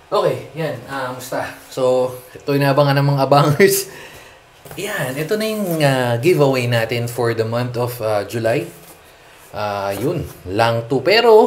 Okay, yan. Musta? So, ito inabangan ng mga abangers. Yan, ito na yung giveaway natin for the month of July. Yun, lang 2.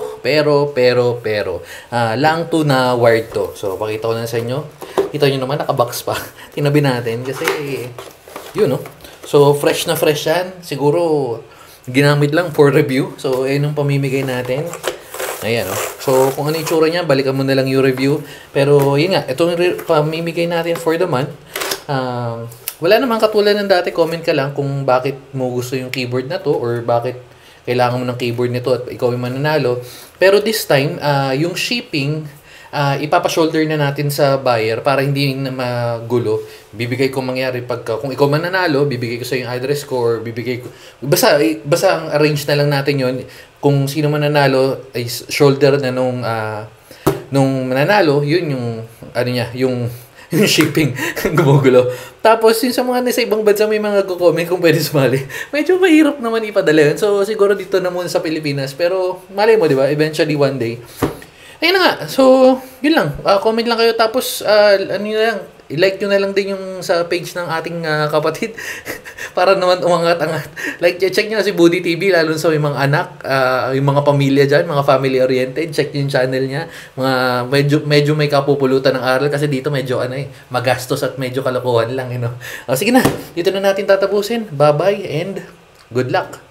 Pero, lang 2 na wired to. So, pakita ko na sa inyo. Kita nyo naman, nakabox pa. Tinabi natin kasi, yun, no? So, fresh na fresh yan. Siguro, ginamit lang for review. So, ayun yung pamimigay natin. Ayan, oh. So, kung ano yung tsura niya, balikan mo na lang yung review. Pero, yun nga, ito yung pamimigay natin for the month. Wala namang katulad ng dati, comment ka lang kung bakit mo gusto yung keyboard na to or bakit kailangan mo ng keyboard nito at ikaw yung mananalo. Pero this time, yung shipping, ipapa-shoulder na natin sa buyer para hindi na magulo. Bibigay ko mangyari pagka kung ikaw mananalo, bibigay ko sa yung address ko or bibigay ko basta ang arrange na lang natin yon. Kung sino mananalo ay shoulder na nung mananalo, yun yung ano niya, yung yung shipping gumugulo. Tapos yung sa mga nasa ibang bansa may mga comment kung pwede sumali. Medyo mahirap naman ipadala yun. So siguro dito na muna sa Pilipinas. Pero malay mo, di ba? Eventually one day. Ayun na nga. So, yun lang. Comment lang kayo. Tapos, ano na lang, i-like nyo na lang din yung sa page ng ating kapatid. Para naman umangat-angat. Like, check nyo na si Buddy TV, lalo sa may mga anak, yung mga pamilya dyan, mga family-oriented. Check yung channel niya. Medyo may kapupulutan ng aral kasi dito medyo magastos at medyo kalokohan lang. Sige na, dito na natin tatapusin. Bye-bye and good luck.